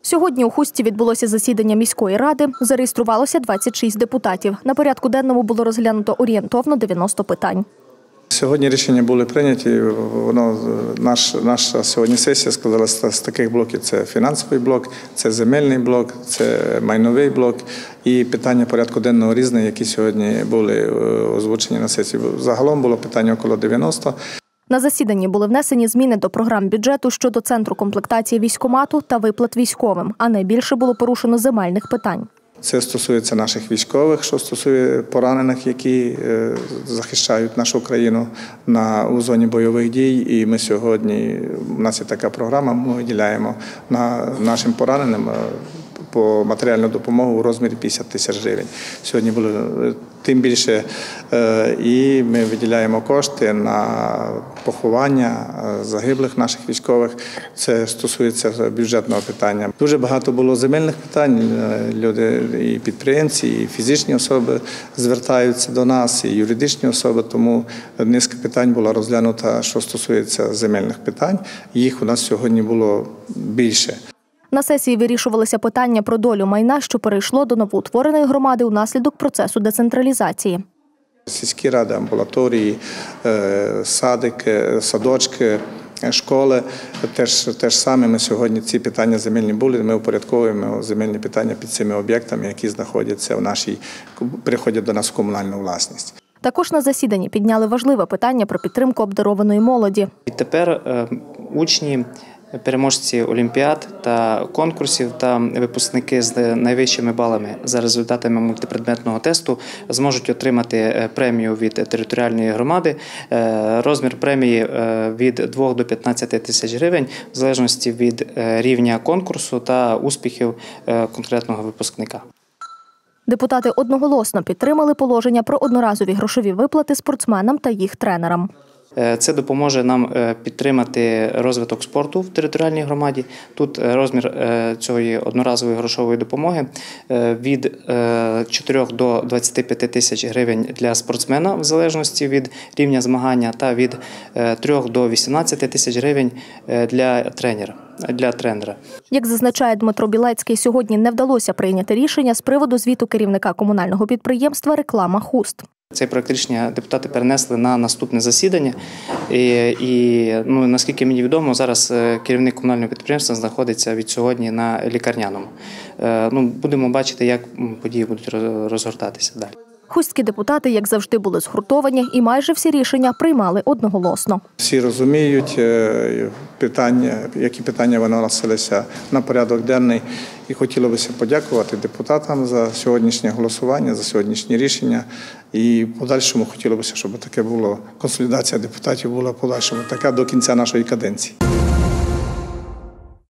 Сьогодні у Хустці відбулося засідання міської ради. Зареєструвалося 26 депутатів. На порядку денному було розглянуто орієнтовно 90 питань. Сьогодні рішення були прийняті. Наша сьогодні сесія складалася з таких блоків. Це фінансовий блок, це земельний блок, це майновий блок і питання порядку денного різне, які сьогодні були озвучені на сесії. Загалом було питання около 90. На засіданні були внесені зміни до програм бюджету щодо Центру комплектації військкомату та виплат військовим, а найбільше було порушено земельних питань. Це стосується наших військових, що стосує поранених, які захищають нашу країну у зоні бойових дій. І ми сьогодні, у нас є така програма, ми виділяємо нашим пораненим по матеріальну допомогу у розмірі 50 тисяч гривень. Сьогодні було тим більше, і ми виділяємо кошти на поховання загиблих наших військових. Це стосується бюджетного питання. Дуже багато було земельних питань. Люди, і підприємці, і фізичні особи звертаються до нас, і юридичні особи, тому низка питань була розглянута, що стосується земельних питань. Їх у нас сьогодні було більше. На сесії вирішувалися питання про долю майна, що перейшло до новоутвореної громади унаслідок процесу децентралізації. Сільські ради, амбулаторії, садики, садочки, школи. Теж саме ми сьогодні ці питання земельні були. Ми упорядковуємо земельні питання під цими об'єктами, які знаходяться приходять до нас в комунальну власність. Також на засіданні підняли важливе питання про підтримку обдарованої молоді. І тепер учні, переможці олімпіад та конкурсів та випускники з найвищими балами за результатами мультипредметного тесту зможуть отримати премію від територіальної громади. Розмір премії від 2 до 15 тисяч гривень в залежності від рівня конкурсу та успіхів конкретного випускника. Депутати одноголосно підтримали положення про одноразові грошові виплати спортсменам та їх тренерам. Це допоможе нам підтримати розвиток спорту в територіальній громаді. Тут розмір цієї одноразової грошової допомоги від 4 до 25 тисяч гривень для спортсмена в залежності від рівня змагання та від 3 до 18 тисяч гривень для тренера. Як зазначає Дмитро Білецький, сьогодні не вдалося прийняти рішення з приводу звіту керівника комунального підприємства «Реклама Хуст». Цей проект рішення депутати перенесли на наступне засідання. І наскільки мені відомо, зараз керівник комунального підприємства знаходиться від сьогодні на лікарняному. Будемо бачити, як події будуть розгортатися далі. Хустські депутати, як завжди, були згуртовані і майже всі рішення приймали одноголосно. Всі розуміють, які питання виносилися на порядок денний. І хотілося б подякувати депутатам за сьогоднішнє голосування, за сьогоднішні рішення. І в подальшому хотілося б, щоб таке було, консолідація депутатів була в подальшому така до кінця нашої каденції.